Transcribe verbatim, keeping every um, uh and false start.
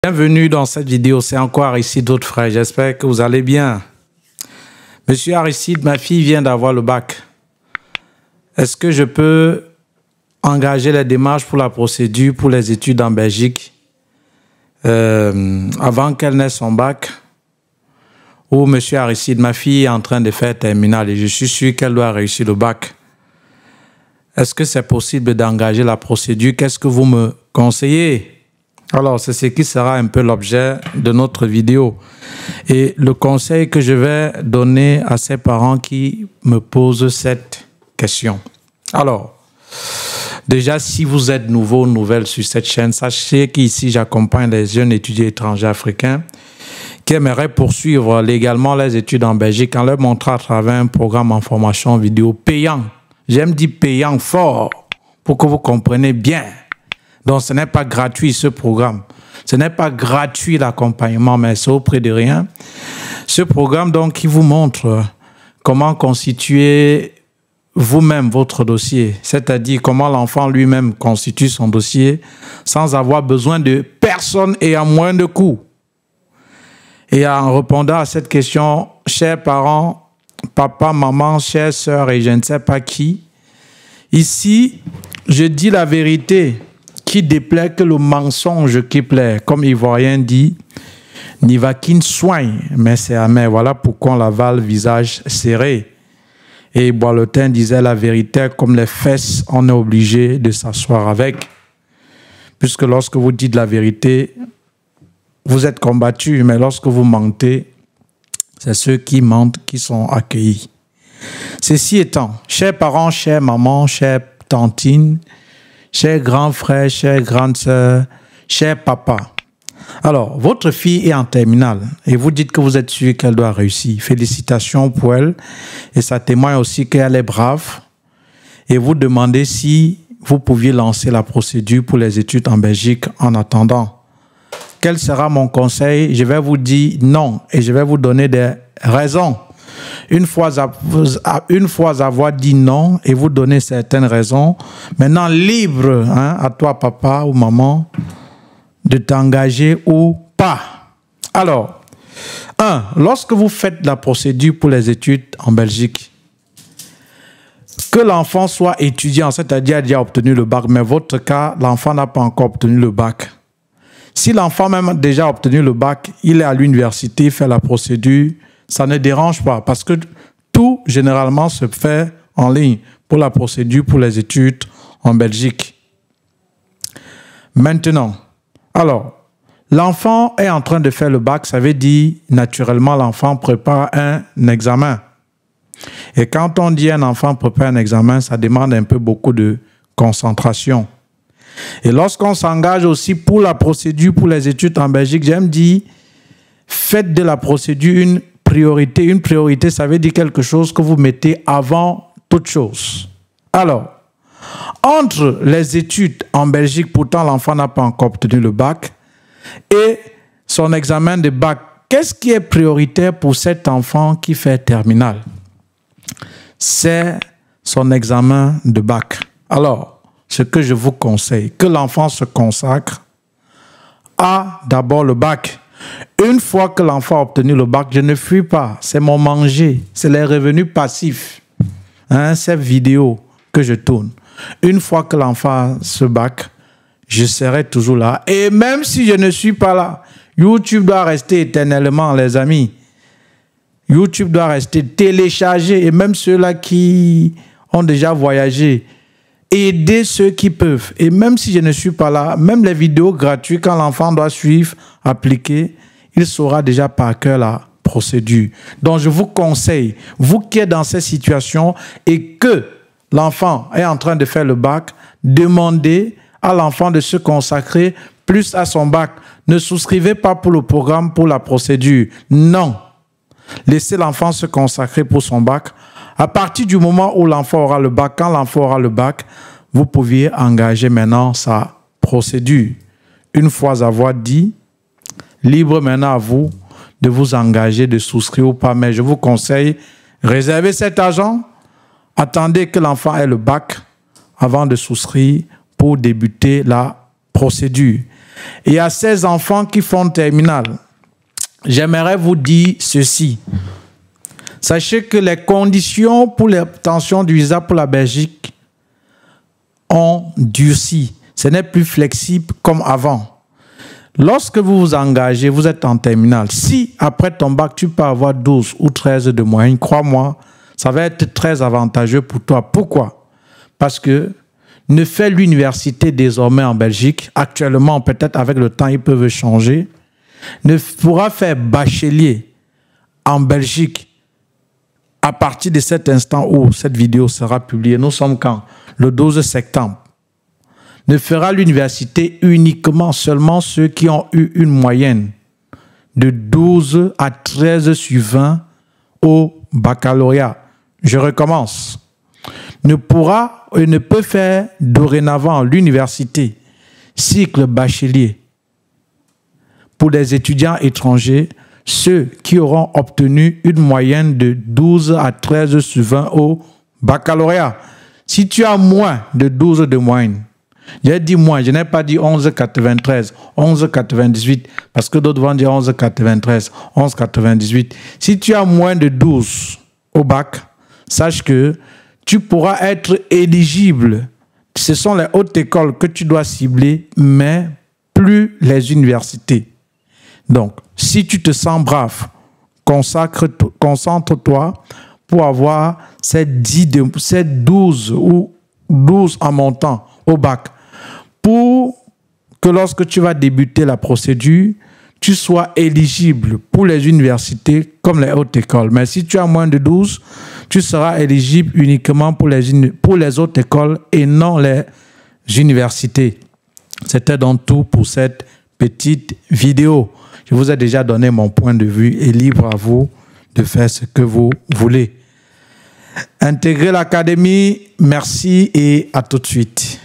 Bienvenue dans cette vidéo, c'est encore Aristide, votre frère, j'espère que vous allez bien. Monsieur Aristide, ma fille vient d'avoir le bac. Est-ce que je peux engager les démarches pour la procédure pour les études en Belgique euh, avant qu'elle n'ait son bac? Ou monsieur Aristide, ma fille est en train de faire terminale et je suis sûr qu'elle doit réussir le bac. Est-ce que c'est possible d'engager la procédure? Qu'est-ce que vous me conseillez? Alors, c'est ce qui sera un peu l'objet de notre vidéo. Et le conseil que je vais donner à ces parents qui me posent cette question. Alors, déjà, si vous êtes nouveau ou nouvelle sur cette chaîne, sachez qu'ici, j'accompagne les jeunes étudiants étrangers africains qui aimeraient poursuivre légalement les études en Belgique en leur montrant à travers un programme en formation vidéo payant. J'aime dire payant fort pour que vous compreniez bien. Donc, ce n'est pas gratuit, ce programme. Ce n'est pas gratuit, l'accompagnement, mais c'est au prix de rien. Ce programme, donc, qui vous montre comment constituer vous-même votre dossier, c'est-à-dire comment l'enfant lui-même constitue son dossier sans avoir besoin de personne et à moins de coûts. Et en répondant à cette question, chers parents, papa, maman, chères sœurs et je ne sais pas qui, ici, je dis la vérité qui déplaît que le mensonge qui plaît. Comme Ivoirien dit, n'y va qu'une soigne, mais c'est amer. Voilà pourquoi on l'avale visage serré. Et Boileautin disait la vérité, comme les fesses, on est obligé de s'asseoir avec. Puisque lorsque vous dites la vérité, vous êtes combattu, mais lorsque vous mentez, c'est ceux qui mentent qui sont accueillis. Ceci étant, chers parents, chères mamans, chères tantines, chers grands frères, chères grandes sœurs, chers papas. Alors, votre fille est en terminale et vous dites que vous êtes sûr qu'elle doit réussir. Félicitations pour elle. Et ça témoigne aussi qu'elle est brave. Et vous demandez si vous pouviez lancer la procédure pour les études en Belgique en attendant. Quel sera mon conseil? Je vais vous dire non et je vais vous donner des raisons. Une fois, une fois avoir dit non et vous donner certaines raisons, maintenant libre hein, à toi, papa ou maman, de t'engager ou pas. Alors, un, lorsque vous faites la procédure pour les études en Belgique, que l'enfant soit étudiant, c'est-à-dire a déjà obtenu le bac, mais votre cas, l'enfant n'a pas encore obtenu le bac. Si l'enfant même a déjà obtenu le bac, il est à l'université, il fait la procédure, ça ne dérange pas parce que tout, généralement, se fait en ligne pour la procédure pour les études en Belgique. Maintenant, alors, l'enfant est en train de faire le bac, ça veut dire, naturellement, l'enfant prépare un examen. Et quand on dit un enfant prépare un examen, ça demande un peu beaucoup de concentration. Et lorsqu'on s'engage aussi pour la procédure pour les études en Belgique, j'aime dire, faites de la procédure une priorité. Une priorité, ça veut dire quelque chose que vous mettez avant toute chose. Alors, entre les études en Belgique, pourtant l'enfant n'a pas encore obtenu le bac, et son examen de bac, qu'est-ce qui est prioritaire pour cet enfant qui fait terminale? C'est son examen de bac. Alors, ce que je vous conseille, que l'enfant se consacre à d'abord le bac. Une fois que l'enfant a obtenu le bac, je ne fuis pas. C'est mon manger. C'est les revenus passifs. Hein, ces vidéos que je tourne. Une fois que l'enfant a ce bac, je serai toujours là. Et même si je ne suis pas là, YouTube doit rester éternellement, les amis. YouTube doit rester téléchargé. Et même ceux-là qui ont déjà voyagé, aider ceux qui peuvent. Et même si je ne suis pas là, même les vidéos gratuites, quand l'enfant doit suivre, appliquer, il saura déjà par cœur la procédure. Donc, je vous conseille, vous qui êtes dans cette situation et que l'enfant est en train de faire le bac, demandez à l'enfant de se consacrer plus à son bac. Ne souscrivez pas pour le programme, pour la procédure. Non. Laissez l'enfant se consacrer pour son bac. À partir du moment où l'enfant aura le bac, quand l'enfant aura le bac, vous pouviez engager maintenant sa procédure. Une fois avoir dit, libre maintenant à vous de vous engager, de souscrire ou pas. Mais je vous conseille, réservez cet argent, attendez que l'enfant ait le bac avant de souscrire pour débuter la procédure. Et à ces enfants qui font terminale, j'aimerais vous dire ceci. Sachez que les conditions pour l'obtention du visa pour la Belgique ont durci. Ce n'est plus flexible comme avant. Lorsque vous vous engagez, vous êtes en terminale. Si après ton bac, tu peux avoir douze ou treize de moyenne, crois-moi, ça va être très avantageux pour toi. Pourquoi? Parce que ne fait l'université désormais en Belgique, actuellement, peut-être avec le temps, ils peuvent changer, ne pourra faire bachelier en Belgique à partir de cet instant où cette vidéo sera publiée. Nous sommes quand? Le douze septembre. Ne fera l'université uniquement seulement ceux qui ont eu une moyenne de douze à treize sur vingt au baccalauréat. Je recommence. Ne pourra et ne peut faire dorénavant l'université cycle bachelier pour les étudiants étrangers, ceux qui auront obtenu une moyenne de douze à treize sur vingt au baccalauréat. Si tu as moins de douze de moyenne, j'ai dit moins, je n'ai pas dit onze virgule quatre-vingt-treize, onze virgule quatre-vingt-dix-huit, parce que d'autres vont dire onze virgule quatre-vingt-treize, onze virgule quatre-vingt-dix-huit. Si tu as moins de douze au bac, sache que tu pourras être éligible. Ce sont les hautes écoles que tu dois cibler, mais plus les universités. Donc, si tu te sens brave, concentre-toi pour avoir ces, dix de, ces douze ou douze en montant au bac, pour que lorsque tu vas débuter la procédure, tu sois éligible pour les universités comme les hautes écoles. Mais si tu as moins de douze, tu seras éligible uniquement pour les, pour les hautes écoles et non les universités. C'était donc tout pour cette petite vidéo. Je vous ai déjà donné mon point de vue et libre à vous de faire ce que vous voulez. Intégrez l'académie, merci et à tout de suite.